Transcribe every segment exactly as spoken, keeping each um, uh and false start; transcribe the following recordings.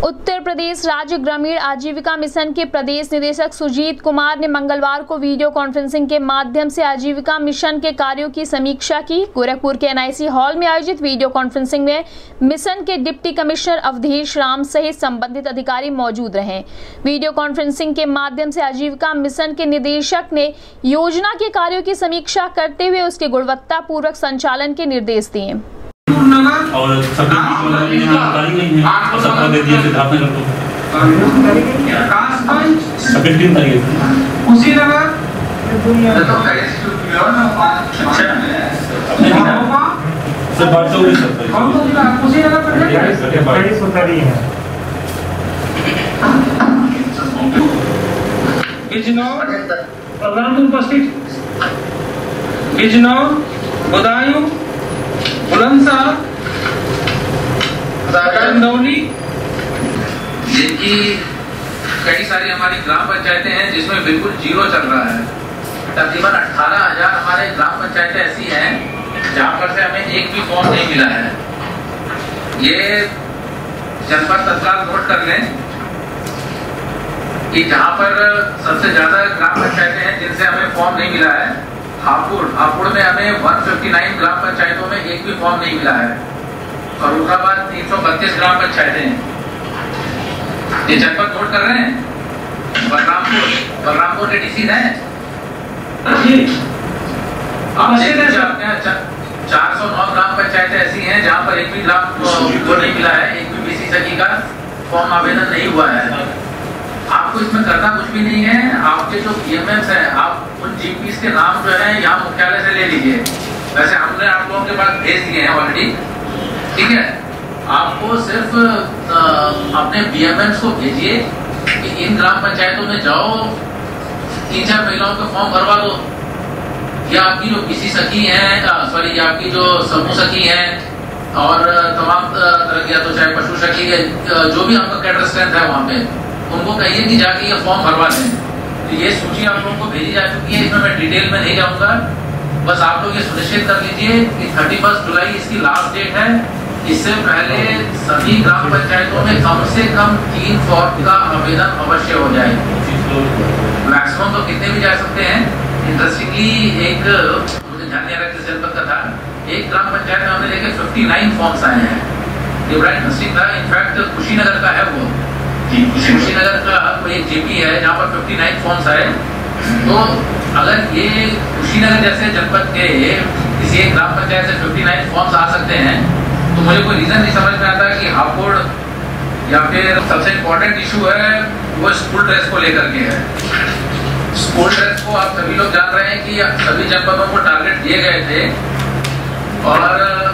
उत्तर प्रदेश राज्य ग्रामीण आजीविका मिशन के प्रदेश निदेशक सुजीत कुमार ने मंगलवार को वीडियो कॉन्फ्रेंसिंग के माध्यम से आजीविका मिशन के कार्यों की समीक्षा की। गोरखपुर के एनआईसी हॉल में आयोजित वीडियो कॉन्फ्रेंसिंग में मिशन के डिप्टी कमिश्नर अवधेश राम सहित संबंधित अधिकारी मौजूद रहे। वीडियो कॉन्फ्रेंसिंग के माध्यम से आजीविका मिशन के निदेशक ने योजना के कार्यों की समीक्षा करते हुए उसके गुणवत्तापूर्वक संचालन के निर्देश दिए। और सभी जानकारी नहीं है और सबको दे दिया सिद्धार्थनगर को सभी टीम करिए उसी नगर तो से बात चल रही है कौन सा जिला उसी नगर पर बड़ी सुतारी है बिजनौर प्रोग्राम उपस्थित बिजनौर बदायूं बुलंदशहर चंदौली जिनकी कई सारी हमारी ग्राम पंचायतें हैं जिसमें बिल्कुल जीरो चल रहा है। तकरीबन अठारह हजार हमारे ग्राम पंचायतें ऐसी हैं जहां पर से हमें एक भी फॉर्म नहीं मिला है। ये जनपद तत्काल नोट कर लें कि जहां पर सबसे ज्यादा ग्राम पंचायतें हैं जिनसे हमें फॉर्म नहीं मिला है, हापुड़ हापुड़ में हमें एक सौ उनसठ ग्राम पंचायतों में एक भी फॉर्म नहीं मिला है। फर्रुखाबाद तीन सौ बत्तीस ग्राम पंचायतें हैं। ये जनपद नोट कर रहे हैं। बलरामपुर बलरामपुर के डीसी हैं चार सौ नौ ग्राम पंचायतें ऐसी हैं जहां पर एक भी ग्राम को नहीं मिला है, एक भी बीसी सखी का फॉर्म आवेदन नहीं हुआ है। आपको इसमें करना कुछ भी नहीं है। आपके जो पीएमएस हैं, आप उन जीपीस के नाम जो है यहाँ मुख्यालय से ले लीजिए। वैसे हमने आप लोगों के पास भेज दिए हैं ऑलरेडी, ठीक है। आपको सिर्फ आ, अपने बीएमएस को भेजिए कि इन ग्राम पंचायतों में जाओ, तीन चार महिलाओं का फॉर्म भरवा दो, या आपकी जो बीसी सखी हैं, सॉरी आपकी जो समूह सखी हैं और तमाम तरह की, तो चाहे पशु सखी है, जो भी आपका कैडर स्ट्रेंथ है वहाँ पे, उनको कहिए कि जाके ये फॉर्म भरवा दें। तो ये सूची आप लोगों को भेजी जा चुकी है, इसमें मैं डिटेल में नहीं जाऊंगा। बस आप लोग ये सुनिश्चित कर लीजिए कि इकतीस जुलाई इसकी लास्ट डेट है। इससे पहले सभी ग्राम पंचायतों में कम से कम तीन फॉर्म का आवेदन अवश्य हो जाए। मैक्सिमम तो कितने भी जा सकते हैं। इंटरेस्टिंगली एक मुझे ध्यान नहीं आ रहा किस जनपद का था, एक ग्राम पंचायत में हमने देखे उनसठ फॉर्म्स आए हैं। ये बड़ा इंटरेस्टिंग था। इनफैक्ट कुशीनगर का है वो, कुशीनगर का कोई एक जीपी है जहाँ पर उनसठ फॉर्म्स आए। तो अगर ये कुशीनगर जैसे जनपद के किसी एक ग्राम पंचायत से उनसठ फॉर्म्स आ सकते हैं, तो मुझे कोई रीजन नहीं समझ में आता कि हापुड़ या फिर सबसे इम्पोर्टेंट इशू है वो स्कूल ड्रेस को लेकर के है। स्कूल ड्रेस को आप सभी लोग जान रहे हैं कि सभी जनपदों को टारगेट दिए गए थे और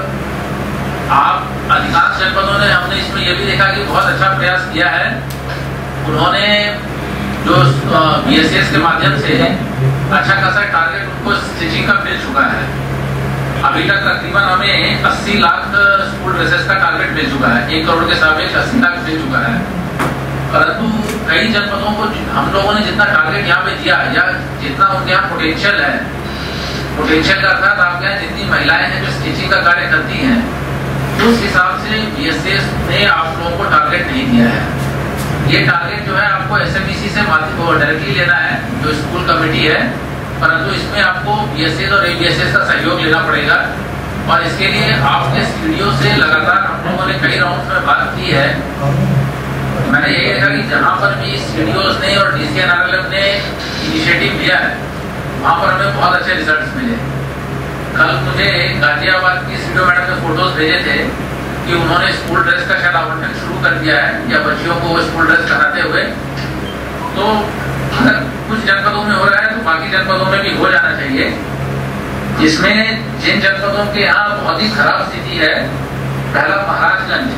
आप अधिकांश जनपदों ने, हमने इसमें यह भी देखा कि बहुत अच्छा प्रयास किया है। उन्होंने जो बीएसएस के माध्यम से अच्छा खासा टारगेट उनको स्टिचिंग का मिल चुका है। अभी तक तकरीबन हमें अस्सी लाख स्कूल ड्रेसेस का टारगेट मिल चुका है। एक करोड़ के सापेक्ष अस्सी लाख मिल चुका है। परंतु कई जनपदों को हम लोगों ने जितना टारगेट यहाँ पे दिया या जितना उनके यहाँ पोटेंशियल है, पोटेंशियल का अर्थात आपके यहाँ जितनी महिलाएं हैं जो स्टिचिंग का कार्य करती हैं, उस हिसाब से बीएसएस ने आप लोगों को टारगेट नहीं दिया है। ये टारगेट जो है आपको एसएमईसी से डायरेक्टली लेना है, जो स्कूल कमेटी है, परंतु इसमें आपको बीएसएस और एबीएसएस का सहयोग लेना पड़ेगा। और इसके लिए आपके सीडीओ से लगातार हम लोगों ने कई राउंड में बात की है। मैंने ये देखा कि जहाँ पर भी सीडीओस ने और डीसीएनआरएलएम ने इनिशिएटिव लिया है, वहाँ पर हमें बहुत अच्छे रिजल्ट मिले। कल मुझे गाजियाबाद की सीडीओ मैडम ने फोटोज भेजे थे कि उन्होंने स्कूल ड्रेस का शायद आवंटन शुरू कर दिया है या बच्चियों को स्कूल ड्रेस कराते हुए। तो अगर कुछ जनपदों में हो रहा है तो बाकी जनपदों में भी हो जाना चाहिए। जिसमें जिन जनपदों के यहाँ बहुत ही खराब स्थिति है, पहला महाराजगंज,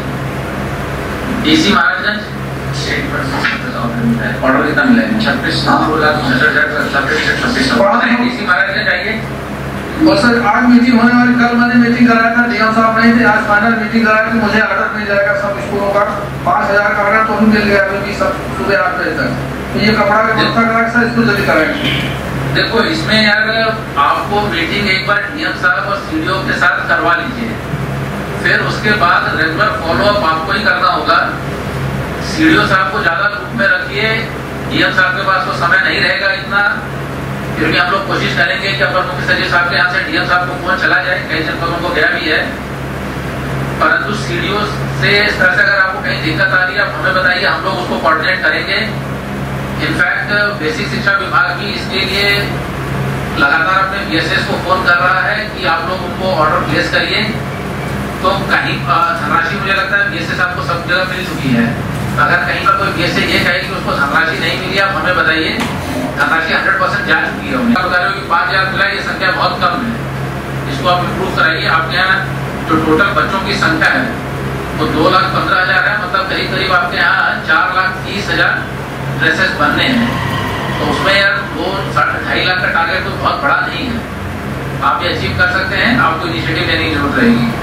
डीसी महाराजगंज ऑर्डर कितना मिला है? छब्बीस छब्बीस डीसी महाराजगंज आइए। और सर आज मीटिंग होने वाली, कल मैंने मीटिंग कराया था, डीएम साहब नहीं थे, आज फाइनल मीटिंग कराया कि मुझे ऑर्डर मिल जाएगा सब स्कूलों का। पाँच हजार का ऑर्डर तो हम मिल गया अभी सब सुबह आठ बजे तक। तो ये कपड़ा का व्यवस्था करा सर इसको जल्दी कराएंगे। देखो इसमें यार आपको मीटिंग एक बार डीएम साहब और सीडीओ के साथ करवा लीजिए, फिर उसके बाद रेगुलर फॉलोअप आपको ही करना होगा। सीडीओ साहब को ज्यादा ग्रुप में रखिए, डीएम साहब के पास तो समय नहीं रहेगा इतना, फिर भी हम लोग कोशिश करेंगे कि अपर मुख्य सचिव साहब के यहाँ से डीएम साहब को फोन चला जाए, कई जनपदों को गया भी है, परंतु सीडीओ से इस तरह से अगर आपको कहीं दिक्कत आ रही है आप हमें बताइए, हम लोग उसको कोऑर्डिनेट करेंगे। इनफैक्ट बेसिक शिक्षा विभाग भी इसके लिए लगातार अपने बीएसएस को फोन कर रहा है कि आप लोग उनको ऑर्डर प्लेस करिए। तो कहीं धनराशि मुझे लगता है बीएसएस आपको सब जगह मिल चुकी है, अगर कहीं पर कोई बीएसए ये कहे कि उसको धनराशि नहीं मिली आप हमें बताइए, धनराशि हंड्रेड परसेंट जा चुकी है। उन्हें बता रहे हो कि पाँच हजार मिला, ये संख्या बहुत कम है, इसको आप इम्प्रूव कराइए। आपके यहाँ जो टोटल बच्चों की संख्या है वो दो लाख पंद्रह हजार है, मतलब करीब करीब आपके यहाँ चार लाख तीस हजार ड्रेसेस बनने हैं, तो उसमें यार वो साढ़े ढाई लाख का टारगेट तो बहुत बड़ा नहीं है, आप ये अचीव कर सकते हैं, आपको इनिशिएटिव लेने की जरूरत रहेगी।